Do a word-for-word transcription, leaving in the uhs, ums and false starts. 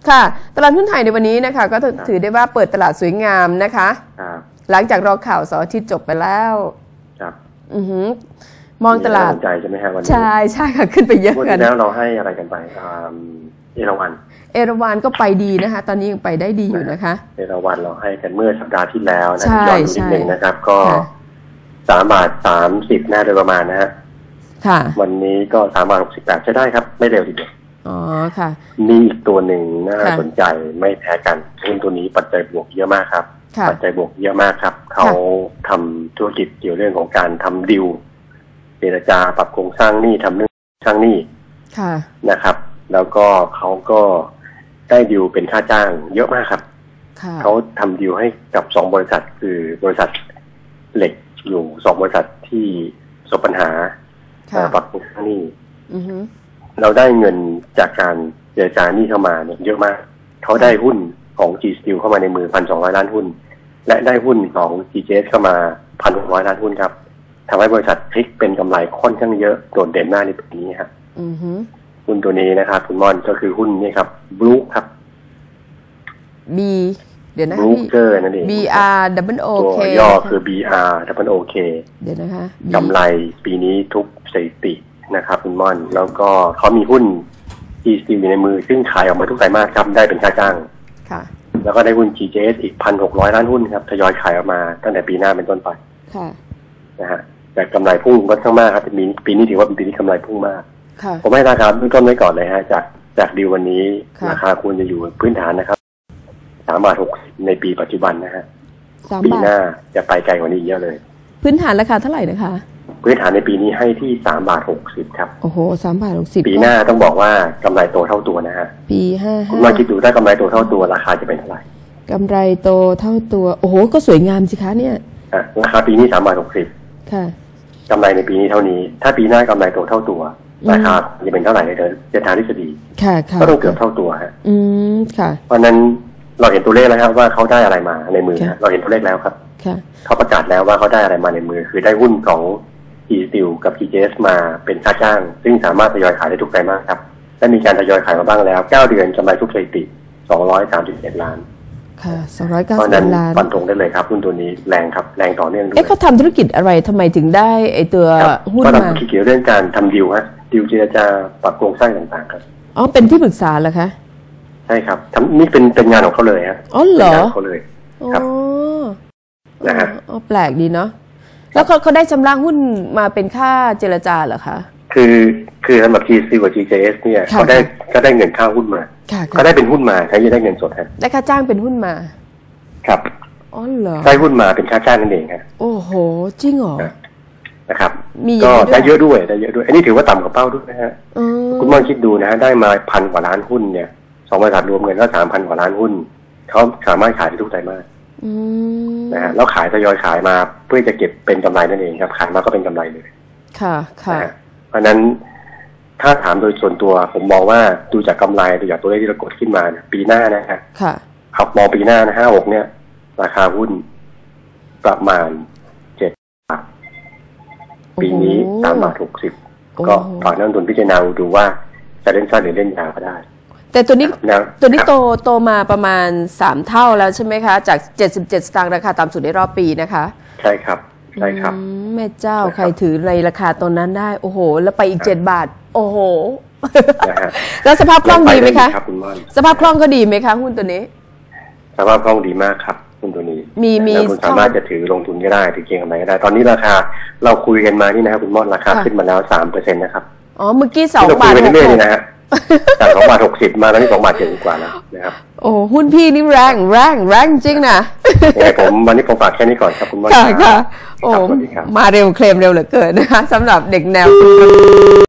ค่ะตลาดหุ้นไทยในวันนี้นะคะก็ถือได้ว่าเปิดตลาดสวยงามนะคะหลังจากรอข่าวเสาร์อาทิตย์จบไปแล้วครับอือหือมองตลาดใจใช่ไหมฮะวันนี้ใช่ใช่ค่ะขึ้นไปเยอะกันแล้วเราให้อะไรกันไปเอราวัณเอราวัณก็ไปดีนะคะตอนนี้ยังไปได้ดีอยู่นะคะเอราวัณเราให้กันเมื่อสัปดาห์ที่แล้วนะย้อนนิดนึงนะครับก็สามบาทสามสิบน่าโดยประมาณนะฮะค่ะวันนี้ก็สามบาทหกสิบแปดใช้ได้ครับไม่เร็วทีเดียวอ๋อค่ะมีอีกตัวหนึ่งน่าสนใจไม่แพ้กันหุ้นตัวนี้ปัจจัยบวกเยอะมากครับปัจจัยบวกเยอะมากครับเขาทำธุรกิจเกี่ยวเรื่องของการทำดิวเจรจาปรับโครงสร้างหนี้ทำเรื่องสร้างหนี้นะครับแล้วก็เขาก็ได้ดิวเป็นค่าจ้างเยอะมากครับเขาทำดิวให้กับสองบริษัทคือบริษัทเหล็กอยู่สองบริษัทที่ประสบปัญหาปรับโครงสร้างหนี้เราได้เงินจากการเจรจาหนี้เข้ามาเนี่ยเยอะมากเขาได้หุ้นของ G Steel เข้ามาในมือ หนึ่งพันสองร้อย ล้านหุ้นและได้หุ้นของ จี เจ เอส เข้ามา หนึ่งพันหกร้อย ล้านหุ้นครับทำให้บริษัทพลิกเป็นกำไรค่อนข้างเยอะโดดเด่นมากในปีนี้ครับหุ้นตัวนี้นะครับคุณม่อนก็คือหุ้นนี่ครับบลูครับ B เดี๋ยวนะบลูเกอร์นั่นเอง B R double O K ตัวย่อคือ B R double O K เดี๋ยวนะคะกำไรปีนี้ทุกสถิตินะครับคุณม่อนแล้วก็เขามีหุ้น G Steel อยู่ในมือซึ่งขายออกมาทุกไตรมาสครับได้เป็นค่าจ้างค่ะแล้วก็ได้หุ้น จี เจ เอส อีก หนึ่งพันหกร้อย ล้านหุ้นครับทยอยขายออกมาตั้งแต่ปีหน้าเป็นต้นไปค่ะนะฮะแต่กำไรพุ่งก็ค่อนข้างมากครับปีนี้ปีนี้ถือว่าเป็นปีที่กำไรพุ่งมากผมให้ราคาเริ่มต้นไว้ก่อนเลยฮะจากจากดีลวันนี้ราคาควรจะอยู่พื้นฐานนะครับสามบาทหกสิบในปีปัจจุบันนะฮะปีหน้าจะไปไกลกว่านี้เยอะเลยพื้นฐานราคาเท่าไหร่นะคะพื้นฐานในปีนี้ให้ที่สามบาทหกสิบครับโอ้โหสามบาทหกสิบปีหน้าต้องบอกว่ากำไรโตเท่าตัวนะฮะปีห้าคุณมาคิดดูถ้ากำไรโตเท่าตัวราคาจะเป็นเท่าไหร่กำไรโตเท่าตัวโอ้โหก็สวยงามสิคะเนี่ยราคาปีนี้สามบาทหกสิบค่ะกำไรในปีนี้เท่านี้ถ้าปีหน้ากำไรโตเท่าตัวราคาจะเป็นเท่าไหร่ในเดือนในทางทฤษฎีค่ะค่ะก็ต้องเกือบเท่าตัวฮะอืมค่ะเพราะนั้นเราเห็นตัวเลขแล้วครับว่าเขาได้อะไรมาในมือเราเห็นตัวเลขแล้วครับเขาประกาศแล้วว่าเขาได้อะไรมาในมือคือได้หุ้นของ G Steel กับ จี เจ เอส มาเป็นค่าจ้างซึ่งสามารถทยอยขายได้ทุกไตรมาสครับและมีการทยอยขายมาบ้างแล้วเก้าเดือนกำไรทุกสถิติสองร้อยสามสิบเอ็ดล้านค่ะสองร้อยเก้าสิบล้านฟันธงได้เลยครับหุ้นตัวนี้แรงครับแรงต่อเนื่องด้วยเอ๊ะเขาทำธุรกิจอะไรทำไมถึงได้ไอตัวหุ้นมาก็ทำธุรกิจเกี่ยวเรื่องการทำดิวฮะดิวเจรจาปรับโครงสร้างต่างๆครับอ๋อเป็นที่ปรึกษาเหรอคะใช่ครับทำนี่เป็นเป็นงานของเขาเลยฮะอ๋อเหรอเขาเลยครับนะฮะอ๋อแปลกดีเนาะแล้วเขาเขาได้ชำระหุ้นมาเป็นค่าเจรจาเหรอคะคือคือสำหรับ G Steel กับ จี เจ เอส เนี่ยเขาได้ก็ได้เงินค่าหุ้นมาก็ได้เป็นหุ้นมาใช้ยังได้เงินสดฮะได้ค่าจ้างเป็นหุ้นมาครับอ๋อเหรอได้หุ้นมาเป็นค่าจ้างนั่นเองครับโอ้โหจริงเหรอนะครับก็ได้เยอะด้วยได้เยอะด้วยอันนี้ถือว่าต่ำกว่าเป้าด้วยนะฮะคุณมองคิดดูนะฮะได้มาพันกว่าล้านหุ้นเนี่ยสองบริษัทรวมเงินก็สามพันกว่าล้านหุ้นเขาสามารถขายได้ทุกไตรมาสนะฮะแล้วขายทยอยขายมาเพื่อจะเก็บเป็นกำไรนั่นเองครับขายมาก็เป็นกำไรเลยค่ะค่ะเพราะนั้นถ้าถามโดยส่วนตัวผมมองว่าดูจากกำไรดูจากตัวเลขที่เรากดขึ้นมาปีหน้านะฮะค่ะครับมองปีหน้านะห้าหกเนี่ยราคาหุ้นประมาณเจ็ดบาทปีนี้สามบาทหกสิบก็ฝากนักลงทุนพิจารณาดูว่าจะเล่นสั้นหรือเล่นยาวก็ได้แต่ตัวนี้ตัวนี้โตโตมาประมาณสามเท่าแล้วใช่ไหมคะจากเจ็ดสิบเจ็ดสตางค์ราคาต่ำสุดในรอบปีนะคะใช่ครับใช่ครับแม่เจ้าใครถือในราคาตอนนั้นได้โอ้โหแล้วไปอีกเจ็ดบาทโอ้โหแล้วสภาพคล่องดีไหมคะสภาพคล่องก็ดีไหมคะหุ้นตัวนี้สภาพคล่องดีมากครับหุ้นตัวนี้มีมีคุณสามารถจะถือลงทุนก็ได้ถือเก็งกำไรก็ได้ตอนนี้ราคาเราคุยกันมานี่นะครับคุณม่อนราคาขึ้นมาแล้วสามเปอร์เซ็นต์นะครับอ๋อเมื่อกี้สองบาทหกสิบนะฮะจากสองบาทหกสิบมาแล้วนี่สองบาทเจ็ดสิบกว่าแล้วนะครับโอ้หุ้นพี่นี่แรงแรงแรงจริงนะผมวันนี้ผมฝากแค่นี้ก่อนครับคุณม่อนค่ะค่ะโอ้มาเร็วเคลมเร็วเหลือเกินนะคะสำหรับเด็กแนว